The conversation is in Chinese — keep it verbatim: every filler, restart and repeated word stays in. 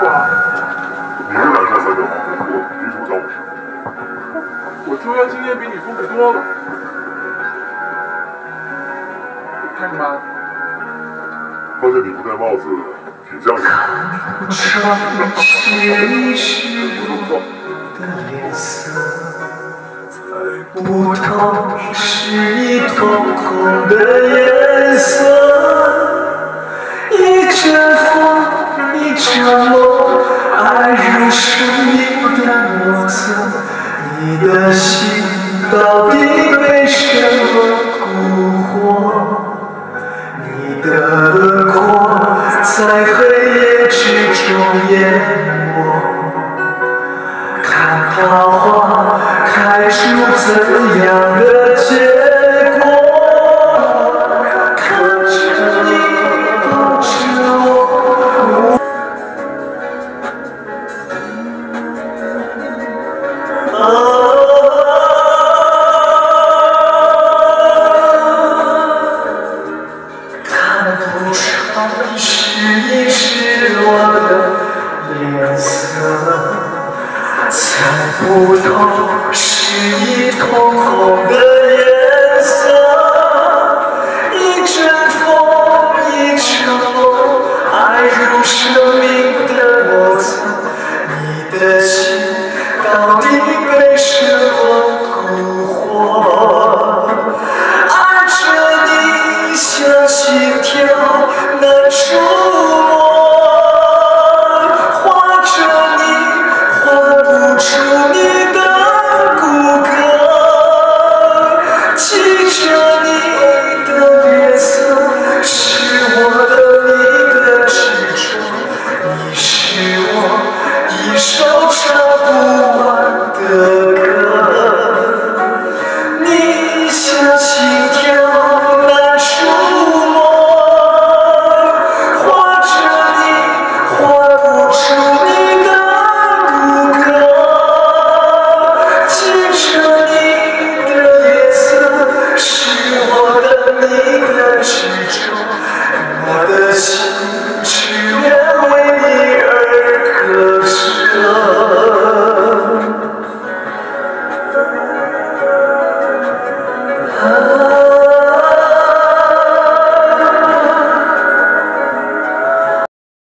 啊。 你是染上三角芒果，我提出招式。 我抽烟经验比你丰富多了。开什么？ 发现你不戴帽子，挺像你。 不同是你瞳孔的颜色，一阵风，一场梦，爱如生命的莫测。你的心到底被什么蛊惑？你的轮廓在黑夜之中淹没。看桃花开出怎样的结果？看着你抱着我，啊，看不穿是你失落的脸色。猜不透是你瞳孔的